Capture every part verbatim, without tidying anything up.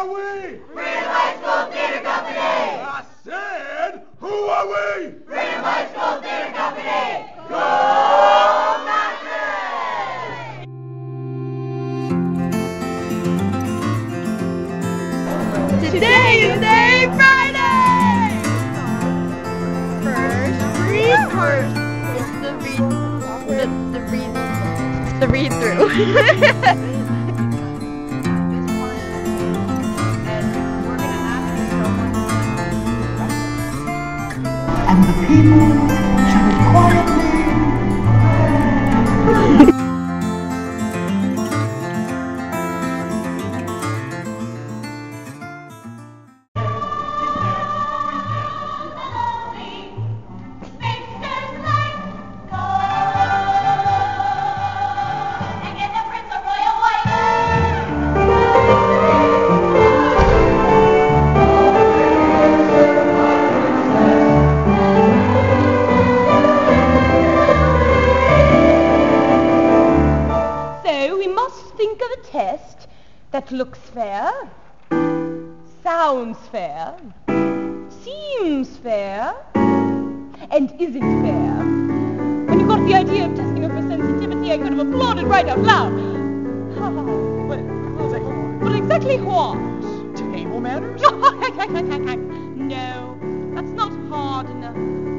we? Freedom High School Theater Company! I said, who are we? Freedom High School Theater Company! Go Mattress! Today is Day Friday! First, read first. It's the read, the, the read, the read through. And the people should quietly. Think of a test that looks fair, sounds fair, seems fair, and isn't fair. When you got the idea of testing her for sensitivity, I could have applauded right out loud. But, But exactly what? table manners? No, that's not hard enough.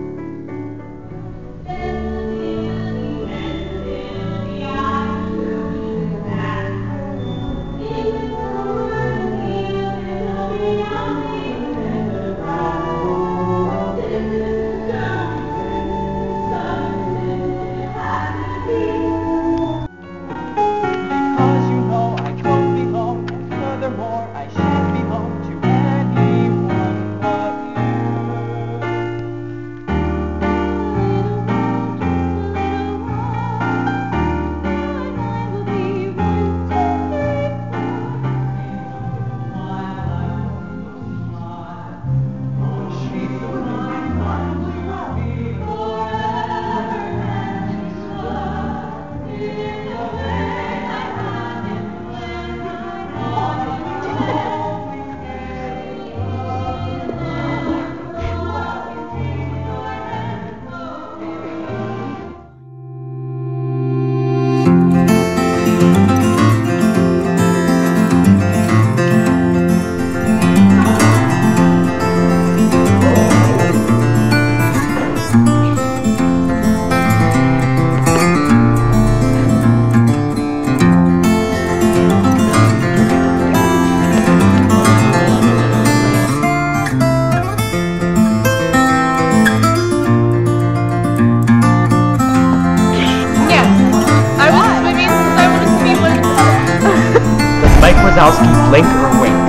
Blink or wink.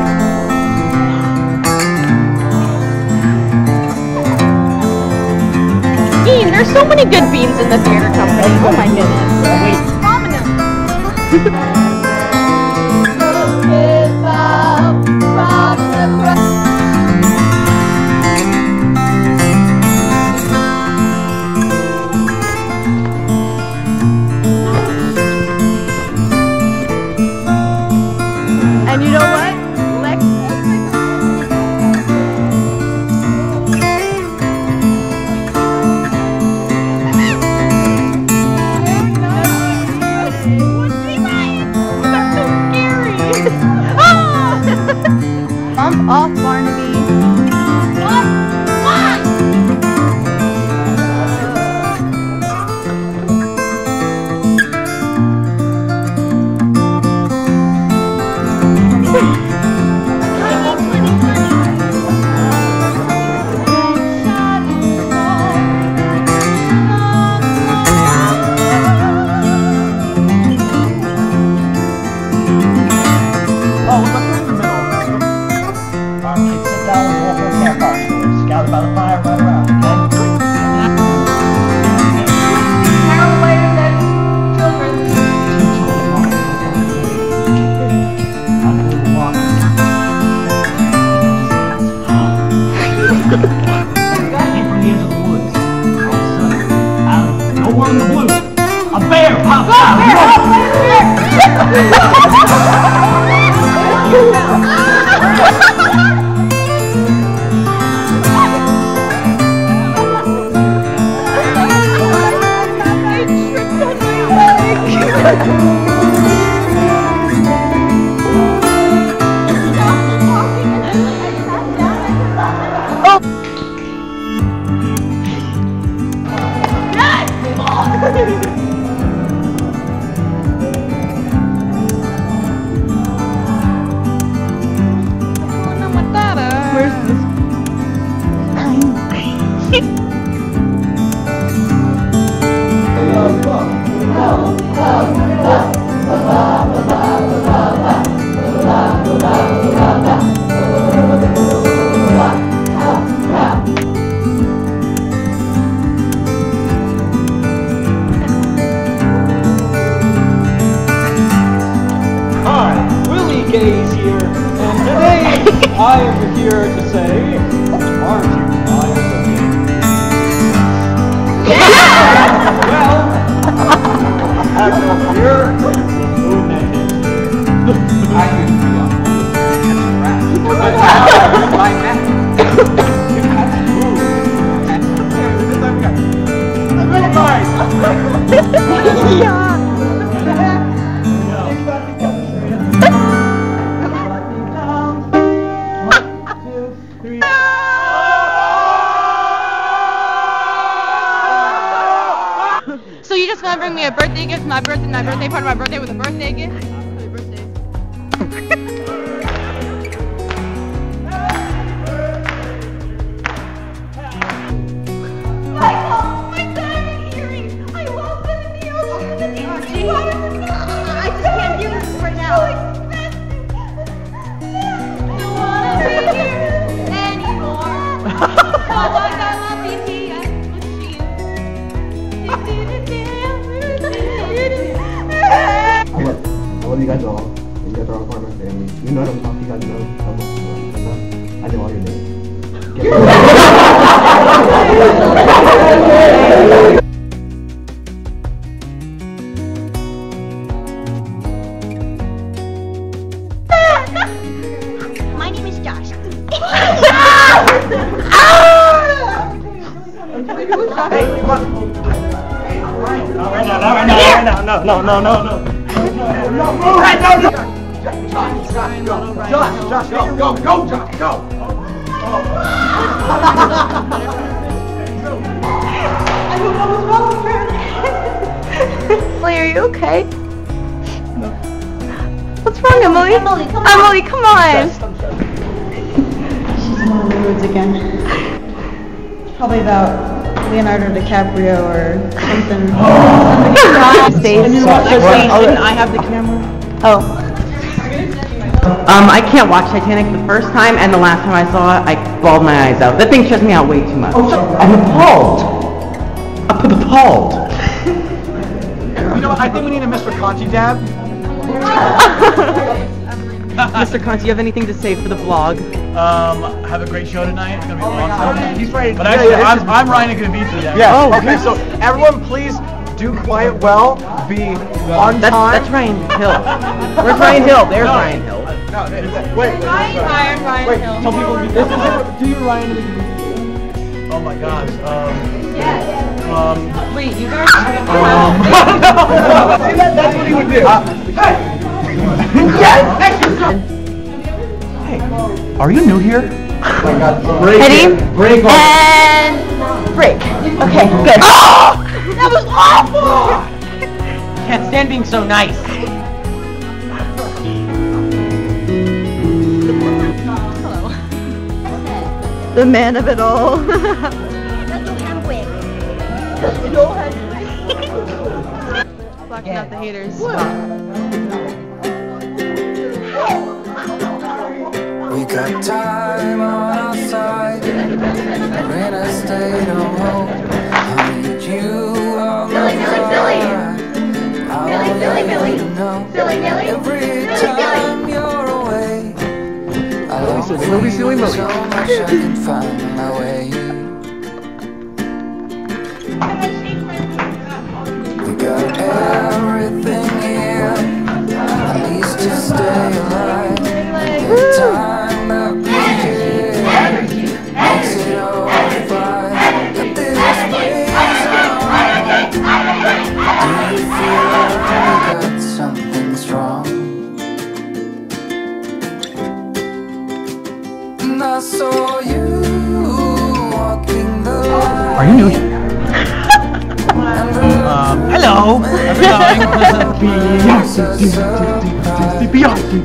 Bean, there's so many good beans in the theater company. Oh my goodness. Wait. And you know what? Lex That's so scary. Bump off, Barnaby. What? What? Oh, let's go in the middle. Um, I am here to say, aren't you guys looking? Well, have no fear. The food man is here. I used to be on hold. But now you're my man. If that's food, and this time we got a little nice. Yeah. So you just gonna bring me a birthday gift, my birthday, my birthday part of my birthday with a birthday gift? Happy birthday. Michael, my diamond earrings! I lost them in the ocean in the deep sea water. I just can't do this right now. I don't wanna be here anymore. Oh, I got my B T S machine. I love, I love you guys all. You guys are all part of my family. You know I don't talk to you guys, know I'm I know all your names. Get My name is Josh. No, no, no, no, no, no. Josh, Josh, go, go, go, Josh, go! Emily, are you okay? What's wrong, Emily? Emily, come on. Emily, come on. She's in one of the moods again. Probably about Leonardo DiCaprio or something. Stage. I have the camera? Oh. Um, I can't watch Titanic the first time, and the last time I saw it, I bawled my eyes out. That thing stressed me out way too much. I'm appalled. I'm appalled. You know what? I think we need a Mister Conti dab. Mister Conti, you have anything to say for the vlog? Um, have a great show tonight. It's gonna be awesome. He's ready. But actually, I'm, I'm Ryan Gavita. Yeah. Oh, okay, so everyone please do quiet well, be on That's, time. that's Ryan Hill. Where's Ryan Hill? There's Ryan Hill. No, wait, wait. Ryan, Ryan, Ryan Wait, Hill. tell people this is it. Do your Ryan Gavita. Oh my gosh. Um, um, Wait, you guys um, See, that, that's what he would do. Uh, hey! Yes! Hey, are you new here? Oh my God. Break Ready? it. Break on. And break. Okay, good. Oh! That was awful! Can't stand being so nice. The man of it all. blocking out the haters. We got time on our side. We're in a state of hope. I need you on my side. Billy, Billy, Billy. Billy, Billy. Every time you're away, I love you so much I can find my way. We got everything here, at least to stay alive. The time that we give makes it all fine. Got this place on. Do you feel like we got something strong? And I saw you walking the line. Are you new here? Um, hello. How's it going?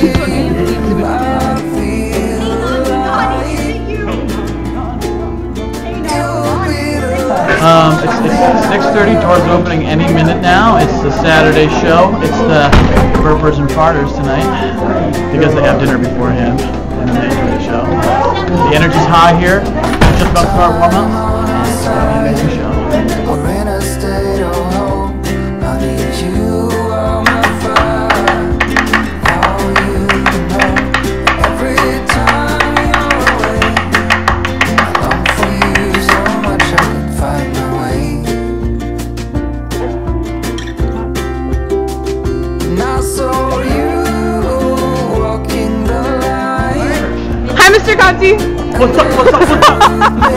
Um, it's, it's six thirty, doors opening any minute now. It's the Saturday show. It's the burpers and farters tonight because they have dinner beforehand and then they enjoy the show. The energy's high here. It's just about to start warm up. It's going to be an amazing show. We're in a state of hope. I need you on my fire. How you know every time. Auntie? What's up, what's up, what's up?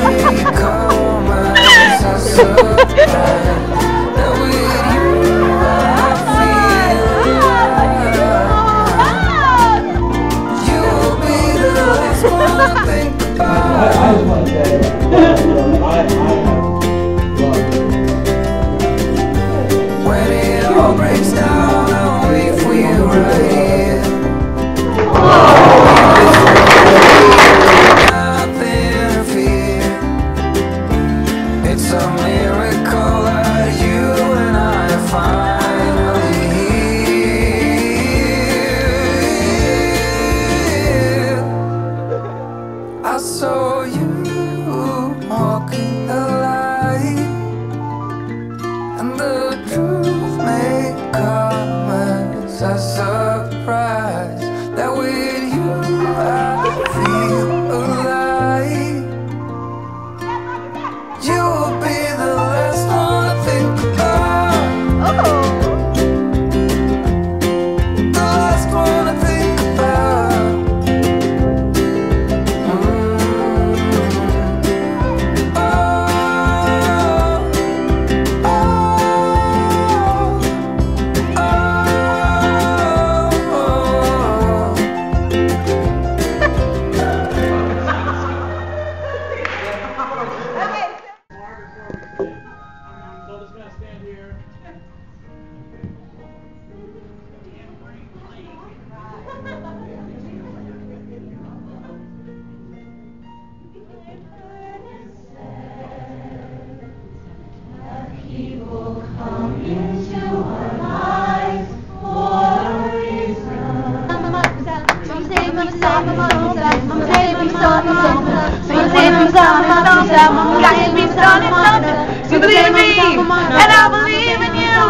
I just want to say, I, I when it all breaks down, I'll wait for you right here. Nothing to fear. It's a miracle that you and I are finally here. I saw you walking the light, and the truth may come as a surprise that with you I feel alive. You will be the last one to think about. The last one to think about. You believe in me, and I believe in you.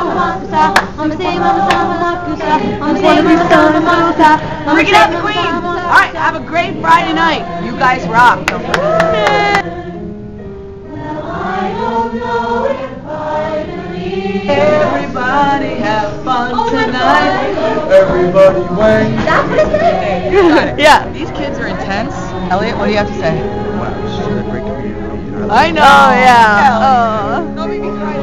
Bring it up, Queen. All right, have a great Friday night. You guys rock. Everybody have fun tonight. Everybody win. That's what it's saying. Yeah. These kids are intense. Elliot, what do you have to say? Wow, she's a great comedian. I know. Oh, yeah. Oh. Don't make me cry.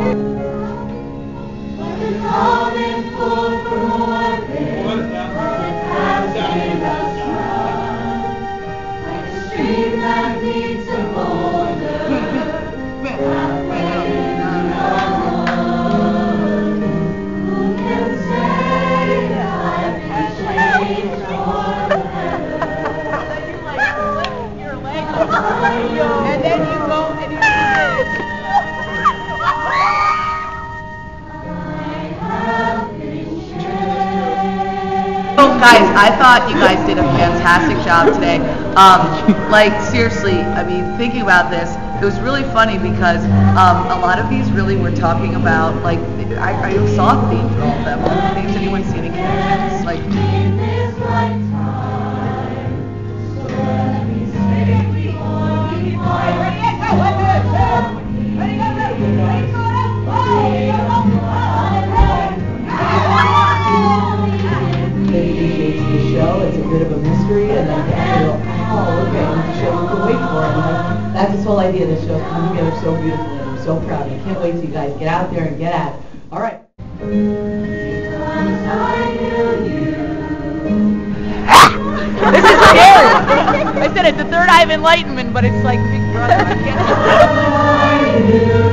And then you go and you do this. So guys, I thought you guys did a fantastic job today. Um, like seriously, I mean, thinking about this, it was really funny because um, a lot of these really were talking about, like, I, I saw a theme for all of them. All the themes, anyone see any connections? Like, the show, it's a bit of a mystery, and then you go, oh, okay, and the show you can wait for it. And that's this whole idea. This show's come together so beautifully, and I'm so proud. I can't wait till you guys get out there and get at it. All right. This is scary. I said it's the third eye of enlightenment, but it's like Big Brother. I can't.